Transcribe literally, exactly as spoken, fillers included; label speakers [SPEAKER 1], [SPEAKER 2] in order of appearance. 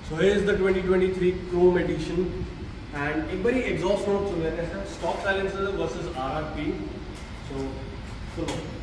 [SPEAKER 1] So here is the twenty twenty-three Chrome edition, and एक बारी exhaust note सुन लेते हैं, stock silencer versus R R P. So सुनो.